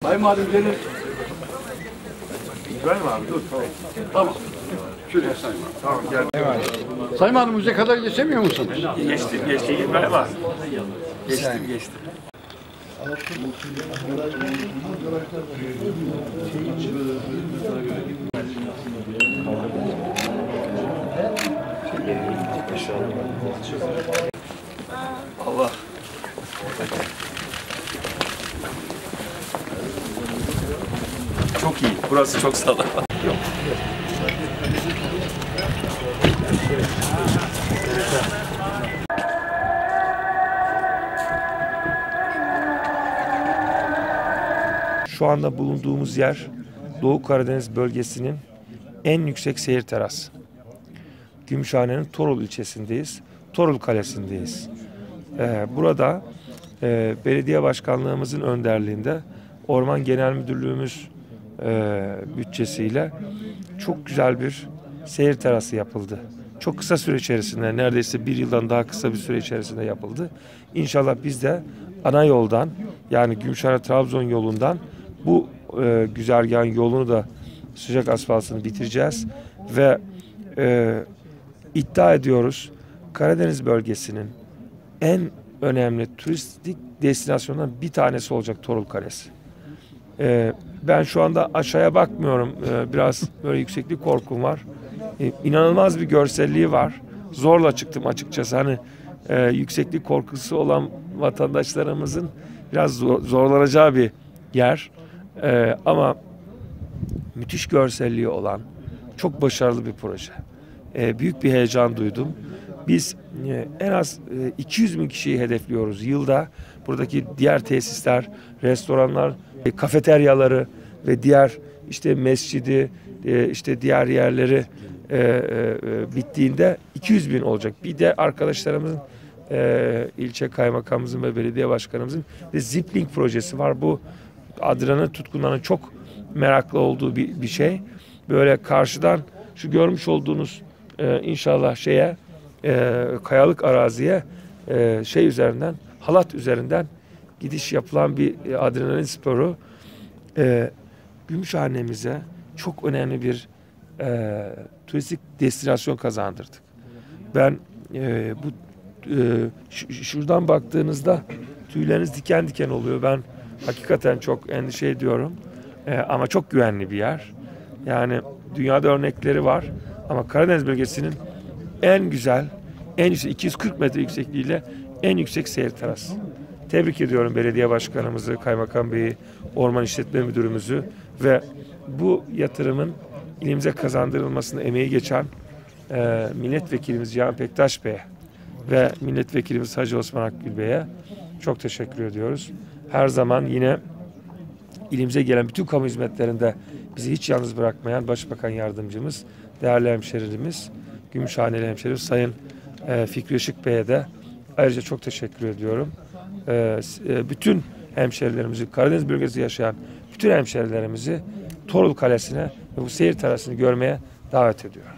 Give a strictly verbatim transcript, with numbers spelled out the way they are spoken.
Sayın Valim gelin. İbrahim abi dur tamam. Tamam. Şuraya Sayın Valim. Tamam gel. Evet. Sayın Valim müze kadar geçemiyor musunuz? Geçtim, geçtim İbrahim abi. Geçtim, geçtim. Allah. Çok iyi. Burası çok sağlam. Şu anda bulunduğumuz yer Doğu Karadeniz bölgesinin en yüksek seyir terası. Gümüşhane'nin Torul ilçesindeyiz. Torul Kalesi'ndeyiz. Ee, burada e, belediye başkanlığımızın önderliğinde Orman Genel Müdürlüğümüz e, bütçesiyle çok güzel bir seyir terası yapıldı. Çok kısa süre içerisinde, neredeyse bir yıldan daha kısa bir süre içerisinde yapıldı. İnşallah biz de ana yoldan, yani Gümüşhane-Trabzon yolundan bu e, güzergahın yolunu da sıcak asfaltını bitireceğiz ve e, iddia ediyoruz Karadeniz bölgesinin en önemli turistik destinasyonlarından bir tanesi olacak Torul Kalesi. E, ben şu anda aşağıya bakmıyorum, e, biraz böyle yükseklik korkum var. E, inanılmaz bir görselliği var. Zorla çıktım açıkçası. Hani e, yükseklik korkusu olan vatandaşlarımızın biraz zor, zorlanacağı bir yer. Ee, ama müthiş görselliği olan çok başarılı bir proje. Ee, büyük bir heyecan duydum. Biz e, en az e, iki yüz bin kişiyi hedefliyoruz yılda. Buradaki diğer tesisler, restoranlar, e, kafeteryaları ve diğer işte mescidi, e, işte diğer yerleri e, e, bittiğinde iki yüz bin olacak. Bir de arkadaşlarımızın, e, ilçe kaymakamımızın ve belediye başkanımızın ve Zipling projesi var. Bu Adrenalin tutkunlarının çok meraklı olduğu bir, bir şey. Böyle karşıdan şu görmüş olduğunuz e, inşallah şeye e, kayalık araziye e, şey üzerinden, halat üzerinden gidiş yapılan bir e, adrenalin sporu. E, Gümüşhane'mize çok önemli bir e, turistik destinasyon kazandırdık. Ben e, bu e, şuradan baktığınızda tüyleriniz diken diken oluyor. Ben hakikaten çok endişe ediyorum. Ee, ama çok güvenli bir yer. Yani dünyada örnekleri var. Ama Karadeniz bölgesinin en güzel, en yüksek iki yüz kırk metre yüksekliğiyle en yüksek seyir terası. Tebrik ediyorum belediye başkanımızı, kaymakam beyi, orman işletme müdürümüzü ve bu yatırımın ilimize kazandırılmasına emeği geçen e, milletvekilimiz Cihan Pektaş Bey'e ve milletvekilimiz Hacı Osman Akgül Bey'e çok teşekkür ediyoruz. Her zaman yine ilimize gelen bütün kamu hizmetlerinde bizi hiç yalnız bırakmayan Başbakan Yardımcımız, değerli hemşerimiz, Gümüşhaneli hemşerimiz Sayın e, Fikri Işık Bey'e de ayrıca çok teşekkür ediyorum. E, bütün hemşerilerimizi, Karadeniz bölgesinde yaşayan bütün hemşerilerimizi Torul Kalesi'ne ve bu seyir terasını görmeye davet ediyorum.